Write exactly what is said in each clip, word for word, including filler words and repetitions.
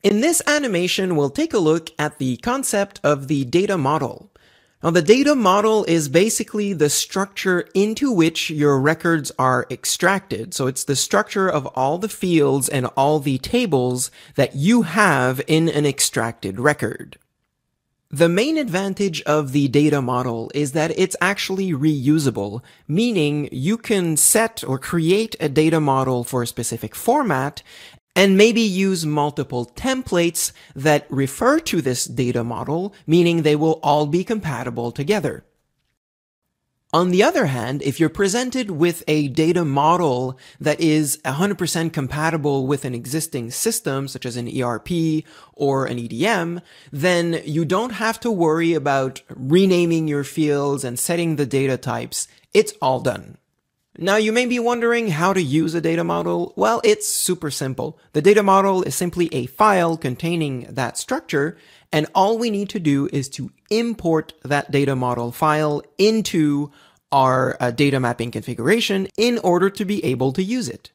In this animation, we'll take a look at the concept of the data model. Now, the data model is basically the structure into which your records are extracted. So it's the structure of all the fields and all the tables that you have in an extracted record. The main advantage of the data model is that it's actually reusable, meaning you can set or create a data model for a specific format and maybe use multiple templates that refer to this data model, meaning they will all be compatible together. On the other hand, if you're presented with a data model that is one hundred percent compatible with an existing system, such as an E R P or an E D M, then you don't have to worry about renaming your fields and setting the data types. It's all done. Now, you may be wondering how to use a data model. Well, it's super simple. The data model is simply a file containing that structure, and all we need to do is to import that data model file into our uh, data mapping configuration in order to be able to use it.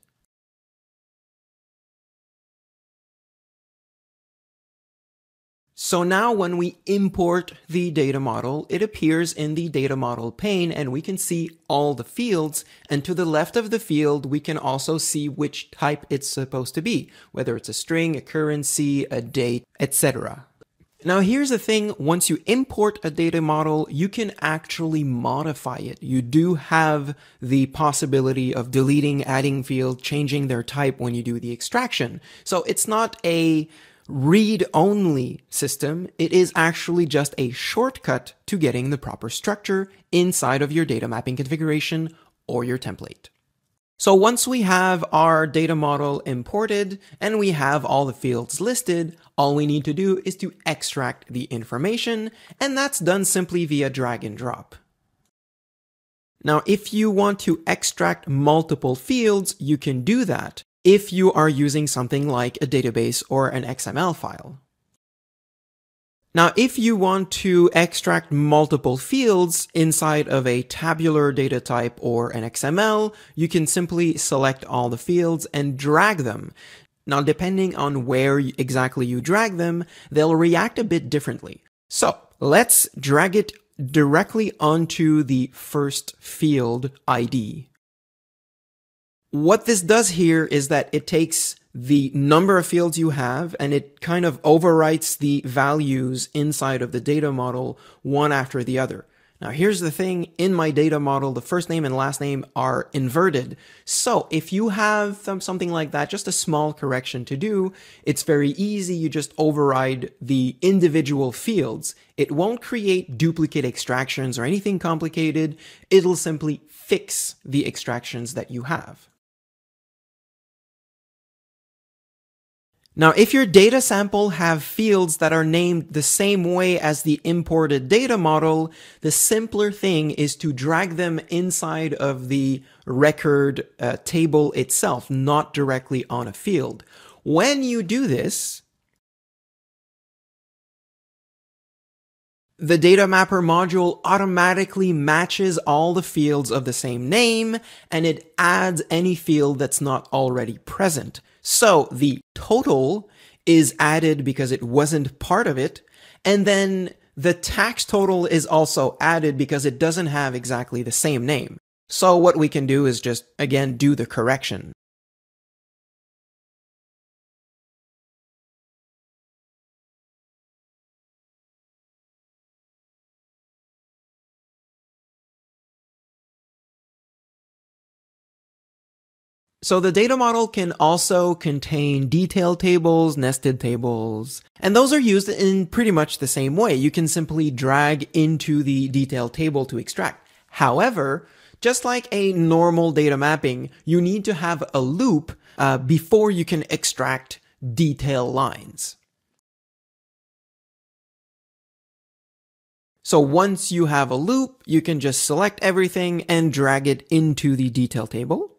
So now when we import the data model, it appears in the data model pane and we can see all the fields, and to the left of the field we can also see which type it's supposed to be, whether it's a string, a currency, a date, et cetera. Now here's the thing, once you import a data model, you can actually modify it. You do have the possibility of deleting, adding fields, changing their type when you do the extraction. So it's not a read-only system, it is actually just a shortcut to getting the proper structure inside of your data mapping configuration or your template. So once we have our data model imported and we have all the fields listed, all we need to do is to extract the information, and that's done simply via drag and drop. Now, if you want to extract multiple fields, you can do that if you are using something like a database or an X M L file. Now, if you want to extract multiple fields inside of a tabular data type or an X M L, you can simply select all the fields and drag them. Now, depending on where exactly you drag them, they'll react a bit differently. So let's drag it directly onto the first field I D. What this does here is that it takes the number of fields you have and it kind of overwrites the values inside of the data model one after the other. Now here's the thing, in my data model, the first name and last name are inverted. So if you have something like that, just a small correction to do, it's very easy. You just override the individual fields. It won't create duplicate extractions or anything complicated. It'll simply fix the extractions that you have. Now, if your data sample have fields that are named the same way as the imported data model, the simpler thing is to drag them inside of the record uh, table itself, not directly on a field. When you do this, the data mapper module automatically matches all the fields of the same name, and it adds any field that's not already present. So the total is added because it wasn't part of it, and then the tax total is also added because it doesn't have exactly the same name. So what we can do is just, again, do the correction. So the data model can also contain detail tables, nested tables, and those are used in pretty much the same way. You can simply drag into the detail table to extract. However, just like a normal data mapping, you need to have a loop uh, before you can extract detail lines. So once you have a loop, you can just select everything and drag it into the detail table.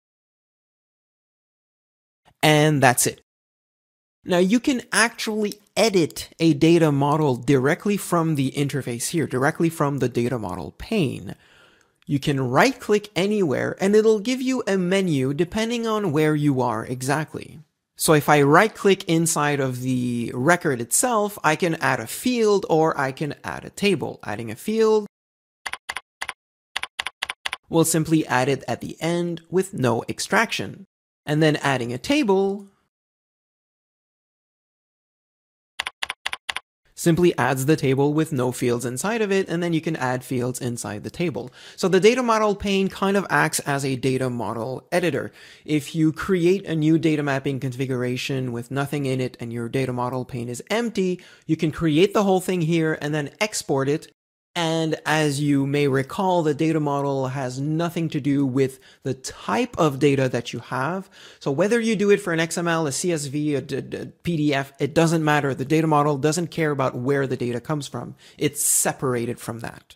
And that's it. Now you can actually edit a data model directly from the interface here, directly from the data model pane. You can right-click anywhere and it'll give you a menu depending on where you are exactly. So if I right click inside of the record itself, I can add a field or I can add a table. Adding a field, we'll simply add it at the end with no extraction. And then adding a table simply adds the table with no fields inside of it, and then you can add fields inside the table. So the data model pane kind of acts as a data model editor. If you create a new data mapping configuration with nothing in it and your data model pane is empty, you can create the whole thing here and then export it. And as you may recall, the data model has nothing to do with the type of data that you have. So whether you do it for an X M L, a C S V, a, a, a P D F, it doesn't matter. The data model doesn't care about where the data comes from. It's separated from that.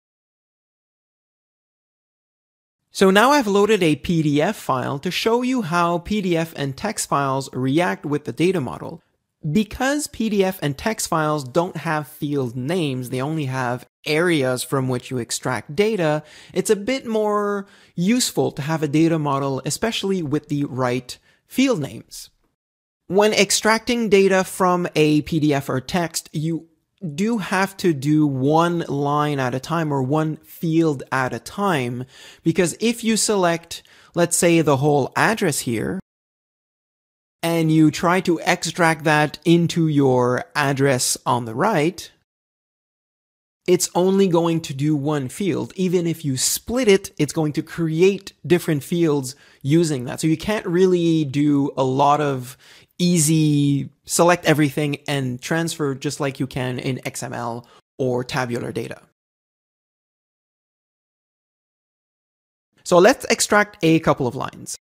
So now I've loaded a P D F file to show you how P D F and text files react with the data model. Because P D F and text files don't have field names, they only have areas from which you extract data, it's a bit more useful to have a data model, especially with the right field names. When extracting data from a P D F or text, you do have to do one line at a time or one field at a time, because if you select, let's say, the whole address here, and you try to extract that into your address on the right, it's only going to do one field. Even if you split it, it's going to create different fields using that. So you can't really do a lot of easy select everything and transfer just like you can in X M L or tabular data. So let's extract a couple of lines.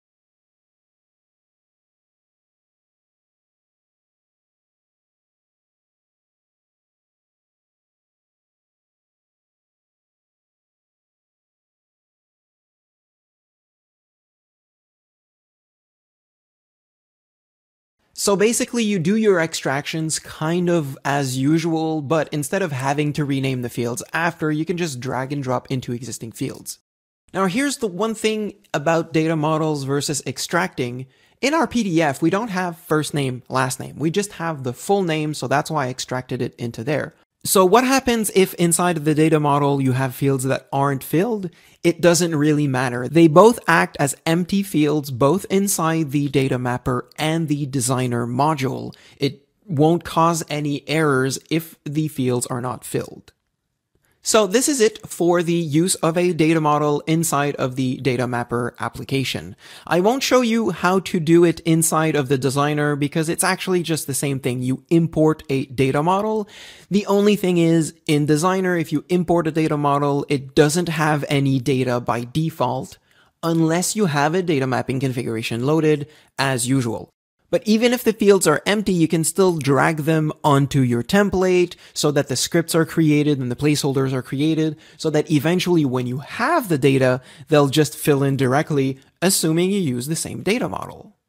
So basically you do your extractions kind of as usual, but instead of having to rename the fields after, you can just drag and drop into existing fields. Now here's the one thing about data models versus extracting. In our P D F, we don't have first name, last name. We just have the full name, so that's why I extracted it into there. So what happens if inside of the data model you have fields that aren't filled? It doesn't really matter. They both act as empty fields, both inside the data mapper and the designer module. It won't cause any errors if the fields are not filled. So this is it for the use of a data model inside of the data mapper application. I won't show you how to do it inside of the designer because it's actually just the same thing. You import a data model. The only thing is in designer, if you import a data model, it doesn't have any data by default unless you have a data mapping configuration loaded as usual. But even if the fields are empty, you can still drag them onto your template so that the scripts are created and the placeholders are created so that eventually when you have the data, they'll just fill in directly, assuming you use the same data model.